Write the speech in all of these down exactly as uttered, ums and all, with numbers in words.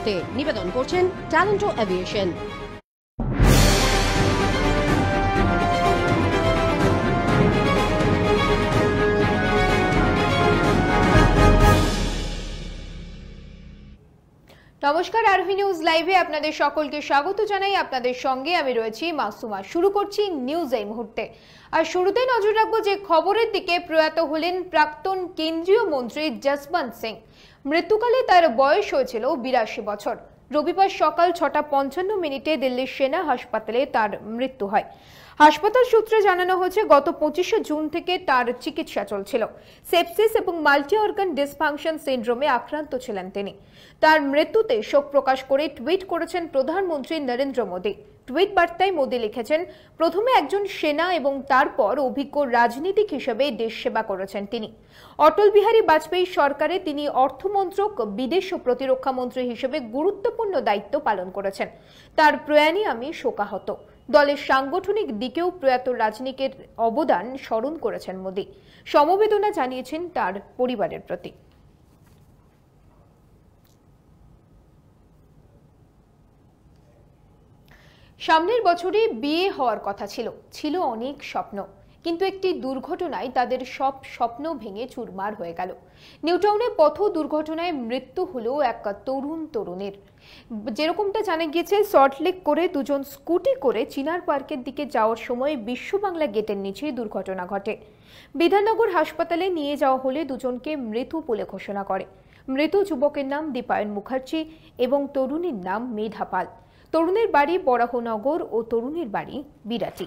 করতে নিবেদন করছেন ট্যালেন্টো এভিয়েশন। নমস্কার, আরোহি নিউজ লাইভে আপনাদের সকলকে স্বাগত জানাই। আপনাদের সঙ্গে আমি রয়েছি মাসুমা। শুরু করছি নিউজ এই মুহূর্তে। আর শুরুতে নজর রাখবো যে খবরের দিকে। প্রয়াত হলেন প্রাক্তন কেন্দ্রীয় মন্ত্রী জসবন সিং। মৃত্যুকালে তার বয়স হয়েছিল বিরাশি বছর। রবিবার সকাল ছটা পঞ্চান্ন মিনিটে দিল্লির সেনা হাসপাতালে তার মৃত্যু হয়। হাসপাতাল সূত্রে জানানো হয়েছে গত পঁচিশে জুন থেকে তার চিকিৎসা চলছিল। সেপসিস এবং মাল্টি অর্গান ডিসফাংশন সিন্ড্রোমে আক্রান্ত ছিলেন তিনি। তার মৃত্যুতে শোক প্রকাশ করে টুইট করেছেন প্রধানমন্ত্রী নরেন্দ্র মোদী। টুইট বার্তায় মোদী লিখেছেন, প্রথমে একজন সেনা এবং তারপর অভিজ্ঞ রাজনীতিক হিসেবে দেশ সেবা করেছেন তিনি। অটল বিহারী বাজপেয়ী সরকারে তিনি অর্থমন্ত্রক, বিদেশ ও প্রতিরক্ষা মন্ত্রী হিসেবে গুরুত্বপূর্ণ দায়িত্ব পালন করেছেন। তার প্রয়াণে আমি শোকাহত। দলের সাংগঠনিক দিকেও প্রয়াত রাজনীতিকের অবদান স্মরণ করেছেন মোদী। সমবেদনা জানিয়েছেন তার পরিবারের প্রতি। সামনের বছরে বিয়ে হওয়ার কথা ছিল, ছিল অনেক স্বপ্ন, কিন্তু একটি দুর্ঘটনায় তাদের সব স্বপ্ন ভেঙে চুরমার হয়ে গেল। নিউটাউনে পথ দুর্ঘটনায় মৃত্যু হলো এক তরুণ তরুণীর। যেরকমটা জানা গিয়েছে, সল্টলেক করে দুজন স্কুটি করে চিনার পার্কের দিকে যাওয়ার সময় বিশ্ব বাংলা গেটের নিচে দুর্ঘটনা ঘটে। বিধাননগর হাসপাতালে নিয়ে যাওয়া হলে দুজনকে মৃত বলে ঘোষণা করে। মৃত যুবকের নাম দীপায়ন মুখার্জি এবং তরুণীর নাম মেধা পাল। তরুণের বাড়ি বরাহনগর ও তরুণীর বাড়ি বিরাটি।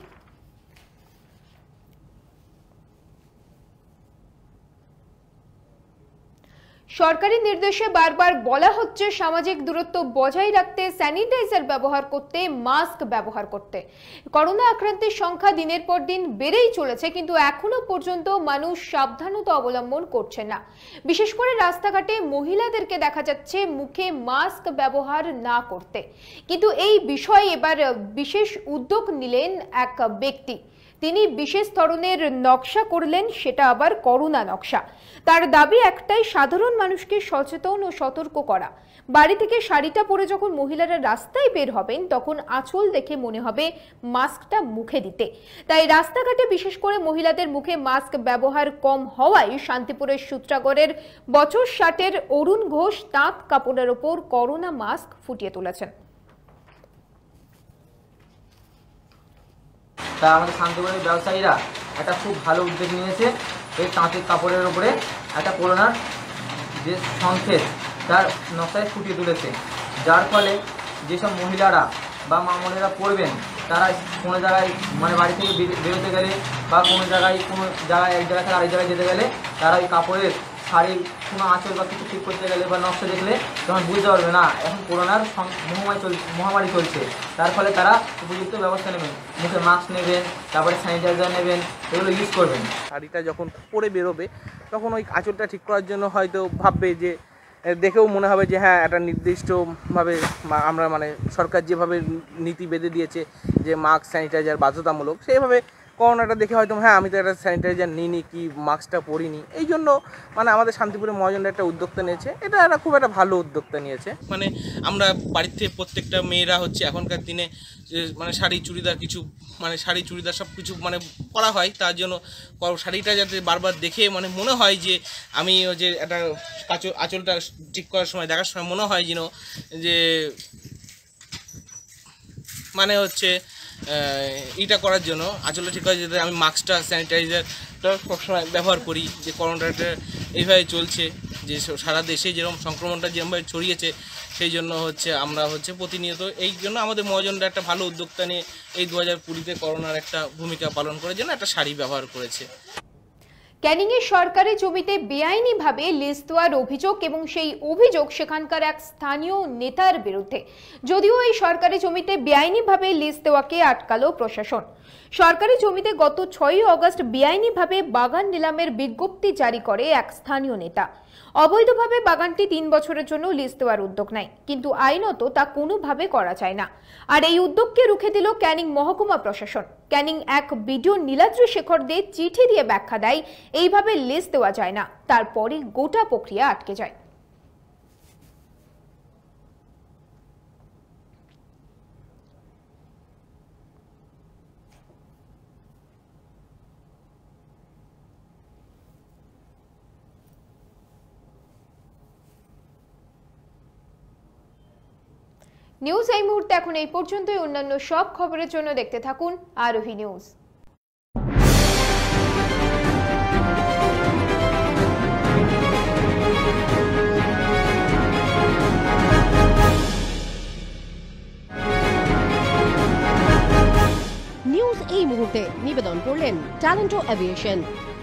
সরকারি নির্দেশে বারবার বলা হচ্ছে সামাজিক দূরত্ব বজায় রাখতে স্যানিটাইজার ব্যবহার করতে, মাস্ক ব্যবহার করতে। করোনা আক্রান্তের সংখ্যা দিনের পর দিন বেড়েই চলেছে, কিন্তু এখনো পর্যন্ত মানুষ সাবধানতা অবলম্বন করছে না। বিশেষ করে রাস্তাঘাটে মহিলাদেরকে দেখা যাচ্ছে মুখে মাস্ক ব্যবহার না করতে। কিন্তু এই বিষয়ে এবার বিশেষ উদ্যোগ নিলেন এক ব্যক্তি। তিনি বিশেষ ধরনের নকশা করলেন, সেটা আবার করোনা নকশা। তার দাবি একটাই, সাধারণ মানুষকে সচেতন ও সতর্ক করা। বাড়ি থেকে শাড়িটা পরে যখন মহিলারা রাস্তায় বের হবেন, তখন আঁচল দেখে মনে হবে মাস্কটা মুখে দিতে। তাই রাস্তাঘাটে বিশেষ করে মহিলাদের মুখে মাস্ক ব্যবহার কম হওয়ায় শান্তিপুরের সূত্রাগড়ের বছর ষাটের অরুণ ঘোষ তাঁত কাপড়ের ওপর করোনা মাস্ক ফুটিয়ে তুলেছেন। তা আমাদের শান্তিপুরের ব্যবসায়ীরা একটা খুব ভালো উদ্যোগ নিয়েছে। এই তাঁতের কাপড়ের ওপরে একটা করোনার যে সংকেত তার নকশায় ফুটিয়ে তুলেছে, যার ফলে যেসব মহিলারা বা মা বোনেরা পরবেন, তারা কোনো জায়গায় মানে বাড়ি থেকে বেরোতে গেলে বা কোনো জায়গায় কোনো জায়গায় এক জায়গা থেকে আরেক জায়গায় যেতে গেলে তারা ওই কাপড়ের শাড়ির কোনো আঁচল বা কিছু ঠিক করতে গেলে বা নকশা দেখলে তখন বুঝতে পারবে না এখন করোনার মহামারী চল মহামারী চলছে। তার ফলে তারা উপযুক্ত ব্যবস্থা নেবেন, মুখে মাস্ক নেবেন, তারপরে স্যানিটাইজার নেবেন, এগুলো ইউজ করবেন। শাড়িটা যখন পরে বেরোবে তখন ওই আঁচলটা ঠিক করার জন্য হয়তো ভাববে যে, দেখেও মনে হবে যে হ্যাঁ একটা নির্দিষ্টভাবে আমরা মানে সরকার যেভাবে নীতি বেঁধে দিয়েছে যে মাস্ক স্যানিটাইজার বাধ্যতামূলক, সেইভাবে করোনাটা দেখে হয়তো হ্যাঁ আমি তো একটা স্যানিটাইজার নিইনি কি মাস্কটা পরিনি। এই জন্য মানে আমাদের শান্তিপুরের মহাজনরা একটা উদ্যোক্তা নিয়েছে। এটা একটা খুব একটা ভালো উদ্যোক্তা নিয়েছে। মানে আমরা বাড়িতে প্রত্যেকটা মেয়েরা হচ্ছে এখনকার দিনে মানে শাড়ি চুড়িদার কিছু মানে শাড়ি চুড়িদার সব কিছু মানে পরা হয়, তার জন্য শাড়িটা যাতে বারবার দেখে মানে মনে হয় যে আমি যে একটা আঁচল আঁচলটা ঠিক করার সময় দেখার সময় মনে হয় যেন যে মানে হচ্ছে এটা করার জন্য আঁচলটা ঠিক করার জন্য আমি মাস্কটা স্যানিটাইজারটা সবসময় ব্যবহার করি। যে করোনাটা এইভাবে চলছে, যে সারা দেশে যেরকম সংক্রমণটা যেরকমভাবে ছড়িয়েছে, সেই জন্য হচ্ছে আমরা হচ্ছে প্রতিনিয়ত এই জন্য আমাদের মহাজনরা একটা ভালো উদ্যোক্তা নিয়ে এই দু হাজার কুড়িতে করোনার একটা ভূমিকা পালন করার জন্য একটা শাড়ি ব্যবহার করেছে। ক্যানিংয়ে সরকারি জমিতে বেআইনিভাবে লিজ দেওয়ার অভিযোগ এবং সেই অভিযোগ সেখানকার এক স্থানীয় নেতার বিরুদ্ধে। যদিও এই সরকারি জমিতে বেআইনিভাবে লিজ দেওয়াকে আটকালো প্রশাসন। সরকারি জমিতে গত ছয়ই আগস্ট বেআইনিভাবে বাগান নিলামের বিজ্ঞপ্তি জারি করে এক স্থানীয় নেতা। অবৈধভাবে বাগানটি তিন বছরের জন্য লিজ দেওয়ার উদ্যোগ নেয়, কিন্তু আইনত তা কোনোভাবে করা যায় না। আর এই উদ্যোগকে রুখে দিল ক্যানিং মহকুমা প্রশাসন। ক্যানিং এক বিডিও নীলাদ্রি শেখর দে চিঠি দিয়ে ব্যাখ্যা দেয় এইভাবে লিজ দেওয়া যায় না, তারপরে গোটা প্রক্রিয়া আটকে যায়। নিউজ এই মুহূর্তে এখন এই পর্যন্তই। অন্যান্য সব খবরের জন্য দেখতে থাকুন আরোহী নিউজ। নিউজ এই মুহূর্তে নিবেদন করলেন ট্যালেন্টো এভিয়েশন।